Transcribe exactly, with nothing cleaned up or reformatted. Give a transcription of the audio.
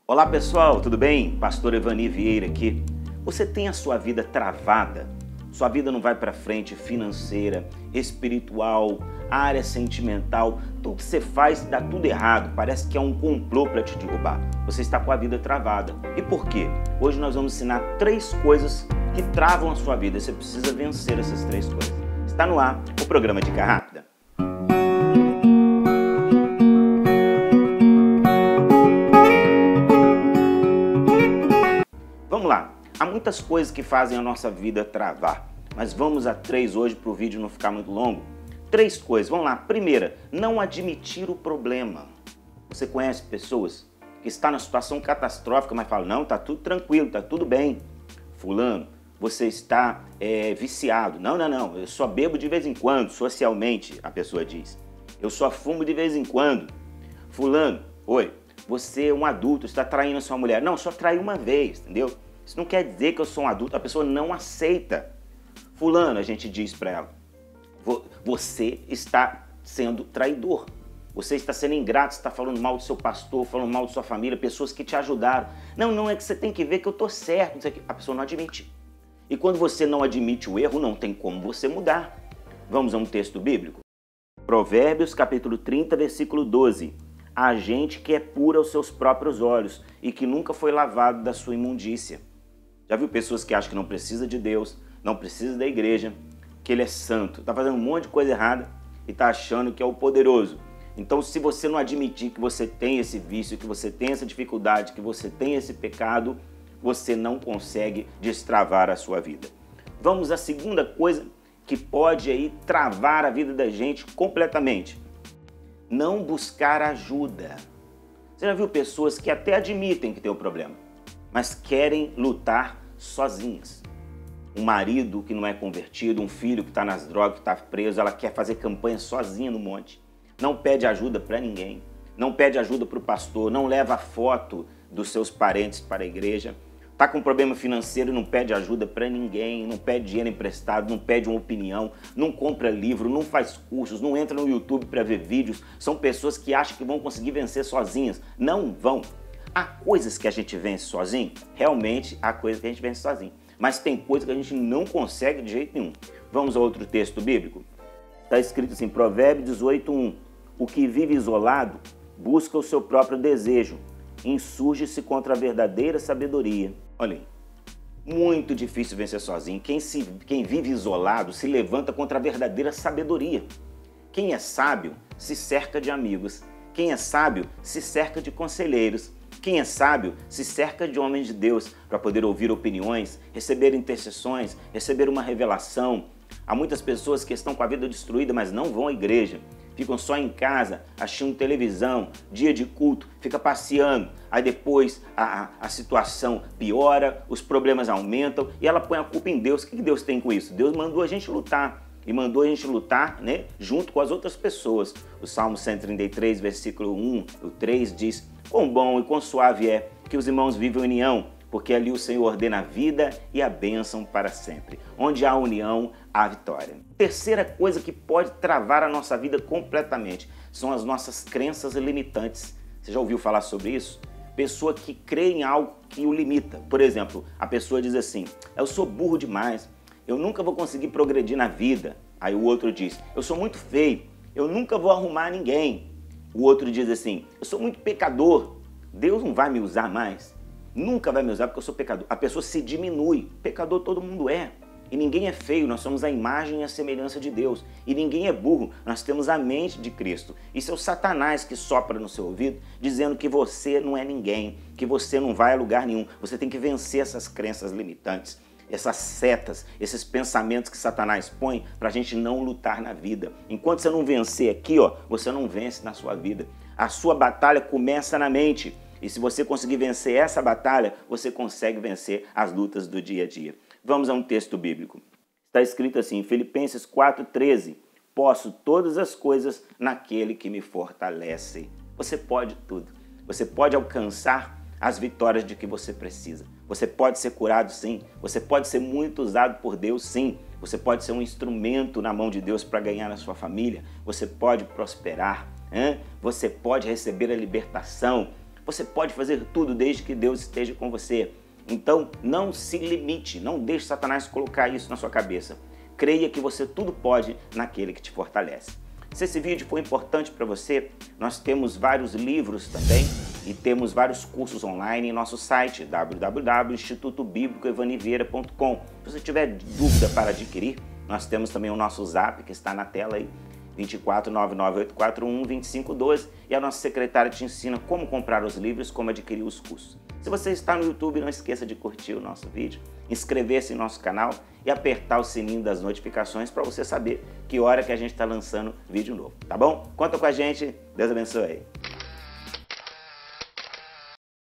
Olá pessoal, tudo bem? Pastor Evani Vieira aqui. Você tem a sua vida travada? Sua vida não vai para frente, financeira, espiritual, área sentimental, tudo que você faz dá tudo errado, parece que é um complô para te derrubar. Você está com a vida travada. E por quê? Hoje nós vamos ensinar três coisas que travam a sua vida. Você precisa vencer essas três coisas. Está no ar o programa Dica Rápida. Vamos lá, há muitas coisas que fazem a nossa vida travar, mas vamos a três hoje para o vídeo não ficar muito longo. Três coisas, vamos lá. Primeira, não admitir o problema. Você conhece pessoas que estão na situação catastrófica, mas falam, não, tá tudo tranquilo, tá tudo bem. Fulano, você está é, viciado. Não, não, não, eu só bebo de vez em quando, socialmente, a pessoa diz. Eu só fumo de vez em quando. Fulano, oi, você é um adulto, está traindo a sua mulher. Não, só traí uma vez, entendeu? Isso não quer dizer que eu sou um adulto, a pessoa não aceita. Fulano, a gente diz para ela, você está sendo traidor, você está sendo ingrato, você está falando mal do seu pastor, falando mal da sua família, pessoas que te ajudaram. Não, não, é que você tem que ver que eu estou certo, isso aqui. A pessoa não admite. E quando você não admite o erro, não tem como você mudar. Vamos a um texto bíblico? Provérbios capítulo trinta, versículo doze. A gente que é pura aos seus próprios olhos e que nunca foi lavado da sua imundícia. Já viu pessoas que acham que não precisa de Deus, não precisa da igreja, que ele é santo, está fazendo um monte de coisa errada e está achando que é o poderoso. Então, se você não admitir que você tem esse vício, que você tem essa dificuldade, que você tem esse pecado, você não consegue destravar a sua vida. Vamos à segunda coisa que pode aí travar a vida da gente completamente. Não buscar ajuda. Você já viu pessoas que até admitem que tem o problema, mas querem lutar sozinhas. Um marido que não é convertido, um filho que está nas drogas, que está preso, ela quer fazer campanha sozinha no monte. Não pede ajuda para ninguém, não pede ajuda para o pastor, não leva foto dos seus parentes para a igreja. Está com problema financeiro, não pede ajuda para ninguém, não pede dinheiro emprestado, não pede uma opinião, não compra livro, não faz cursos, não entra no YouTube para ver vídeos. São pessoas que acham que vão conseguir vencer sozinhas. Não vão. Há coisas que a gente vence sozinho, realmente há coisas que a gente vence sozinho. Mas tem coisas que a gente não consegue de jeito nenhum. Vamos a outro texto bíblico? Está escrito assim, Provérbios dezoito, um. O que vive isolado busca o seu próprio desejo, insurge-se contra a verdadeira sabedoria. Olha aí, muito difícil vencer sozinho. Quem, se, quem vive isolado se levanta contra a verdadeira sabedoria. Quem é sábio se cerca de amigos. Quem é sábio se cerca de conselheiros. Quem é sábio se cerca de homens de Deus para poder ouvir opiniões, receber intercessões, receber uma revelação. Há muitas pessoas que estão com a vida destruída, mas não vão à igreja. Ficam só em casa, assistindo televisão, dia de culto, fica passeando. Aí depois a, a situação piora, os problemas aumentam e ela põe a culpa em Deus. O que Deus tem com isso? Deus mandou a gente lutar. E mandou a gente lutar, né, junto com as outras pessoas. O Salmo cento e trinta e três, versículo um, o três diz: quão bom e quão suave é que os irmãos vivam em união, porque ali o Senhor ordena a vida e a bênção para sempre. Onde há união, há vitória. Terceira coisa que pode travar a nossa vida completamente são as nossas crenças limitantes. Você já ouviu falar sobre isso? Pessoa que crê em algo que o limita. Por exemplo, a pessoa diz assim, eu sou burro demais, eu nunca vou conseguir progredir na vida. Aí o outro diz, eu sou muito feio, eu nunca vou arrumar ninguém. O outro diz assim, eu sou muito pecador, Deus não vai me usar mais. Nunca vai me usar porque eu sou pecador. A pessoa se diminui. Pecador todo mundo é. E ninguém é feio, nós somos a imagem e a semelhança de Deus. E ninguém é burro, nós temos a mente de Cristo. Isso é o Satanás que sopra no seu ouvido, dizendo que você não é ninguém, que você não vai a lugar nenhum. Você tem que vencer essas crenças limitantes, essas setas, esses pensamentos que Satanás põe para a gente não lutar na vida. Enquanto você não vencer aqui, ó, você não vence na sua vida. A sua batalha começa na mente. E se você conseguir vencer essa batalha, você consegue vencer as lutas do dia a dia. Vamos a um texto bíblico. Está escrito assim, em Filipenses quatro, treze. Posso todas as coisas naquele que me fortalece. Você pode tudo. Você pode alcançar as vitórias de que você precisa. Você pode ser curado, sim. Você pode ser muito usado por Deus, sim. Você pode ser um instrumento na mão de Deus para ganhar na sua família. Você pode prosperar. Hein? Você pode receber a libertação. Você pode fazer tudo desde que Deus esteja com você. Então, não se limite, não deixe Satanás colocar isso na sua cabeça. Creia que você tudo pode naquele que te fortalece. Se esse vídeo foi importante para você, nós temos vários livros também e temos vários cursos online em nosso site w w w ponto instituto bíblico evaniveira ponto com. Se você tiver dúvida para adquirir, nós temos também o nosso zap que está na tela aí, dois quatro nove nove oito quatro um dois cinco um dois, e a nossa secretária te ensina como comprar os livros, como adquirir os cursos. Se você está no YouTube, não esqueça de curtir o nosso vídeo, inscrever-se em nosso canal e apertar o sininho das notificações para você saber que hora que a gente está lançando vídeo novo, tá bom? Conta com a gente, Deus abençoe.